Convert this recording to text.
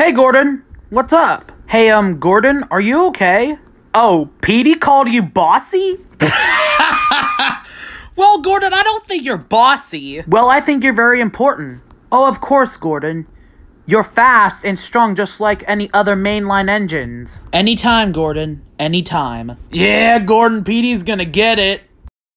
Hey, Gordon. What's up? Hey, Gordon, are you okay? Oh, Petey called you bossy? Well, Gordon, I don't think you're bossy. Well, I think you're very important. Oh, of course, Gordon. You're fast and strong just like any other mainline engines. Anytime, Gordon. Anytime. Yeah, Gordon, Petey's gonna get it.